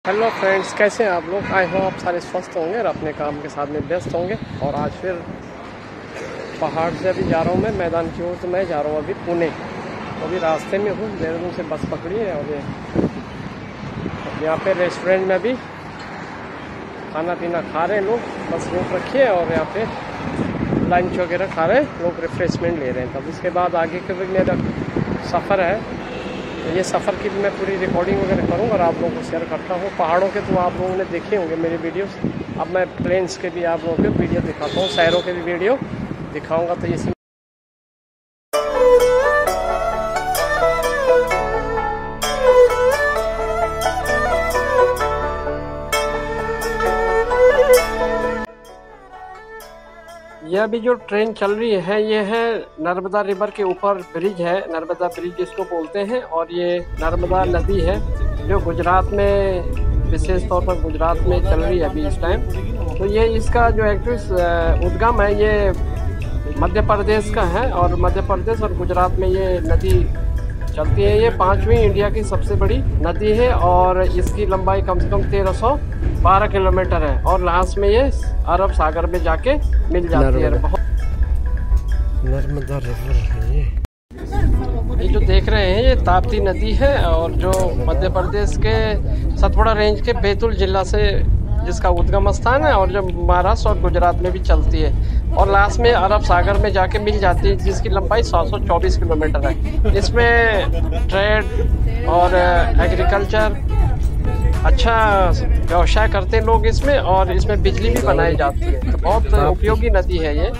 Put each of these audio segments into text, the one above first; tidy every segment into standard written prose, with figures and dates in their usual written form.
Hello friends, कैसे हैं आप लोग। आई हो आप सारे स्वस्थ होंगे और अपने काम के साथ में व्यस्त होंगे। और आज फिर पहाड़ से अभी जा रहा हूँ मैं मैदान की ओर। तो मैं जा रहा हूँ अभी पुणे। तो अभी रास्ते में हूँ, देहरादून से बस पकड़ी है। और यहाँ पे रेस्टोरेंट में भी खाना पीना खा रहे हैं लोग, बस रोक रखी है। और यहाँ पे लंच वगैरह खा रहे हैं लोग, रिफ्रेशमेंट ले रहे हैं। तब उसके बाद आगे के भी मेरा सफ़र है। तो ये सफ़र की भी मैं पूरी रिकॉर्डिंग वगैरह करूँगा और आप लोगों को शेयर करता हूँ। पहाड़ों के तो आप लोगों ने देखे होंगे मेरे वीडियोस। अब मैं प्लेन्स के भी आप लोगों को वीडियो दिखाता हूँ, शहरों के भी वीडियो दिखाऊँगा। तो ये अभी जो ट्रेन चल रही है ये है नर्मदा रिवर के ऊपर ब्रिज है, नर्मदा ब्रिज इसको बोलते हैं। और ये नर्मदा नदी है जो गुजरात में, विशेष तौर पर गुजरात में चल रही है अभी इस टाइम। तो ये इसका जो एक्चुअल उद्गम है ये मध्य प्रदेश का है। और मध्य प्रदेश और गुजरात में ये नदी चलती है। ये 5वीं इंडिया की सबसे बड़ी नदी है और इसकी लंबाई कम से कम 1312 किलोमीटर है। और लास्ट में ये अरब सागर में जाके मिल जाती है। बहुत नर्मदा रिवर है ये जो देख रहे हैं ये ताप्ती नदी है। और जो मध्य प्रदेश के सतपुड़ा रेंज के बैतूल जिला से जिसका उद्गम स्थान है, और जो महाराष्ट्र और गुजरात में भी चलती है। और लास्ट में अरब सागर में जाके मिल जाती है, जिसकी लंबाई 724 किलोमीटर है। इसमें ट्रेड और एग्रीकल्चर अच्छा व्यवसाय करते हैं लोग इसमें। और इसमें बिजली भी बनाई जाती है। तो बहुत उपयोगी नदी है ये।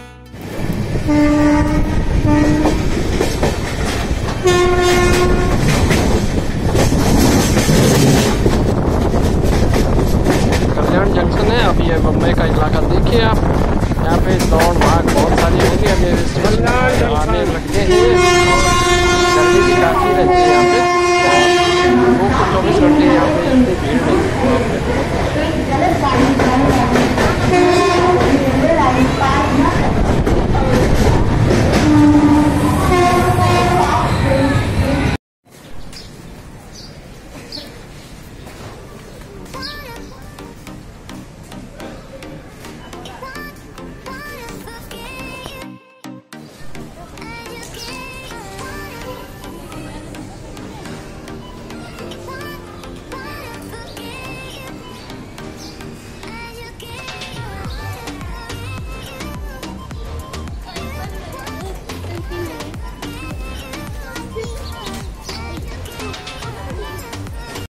कल्याण जंक्शन है। अभी ये मुंबई का इलाका देखिए आप, यहाँ पे दौड़ भाग बहुत सारी होगी। अभी फेस्टिवल आने लगते हैं और गर्मी भी काफ़ी रहती है यहाँ पे। और 24 घंटे यहाँ पे इतनी भीड़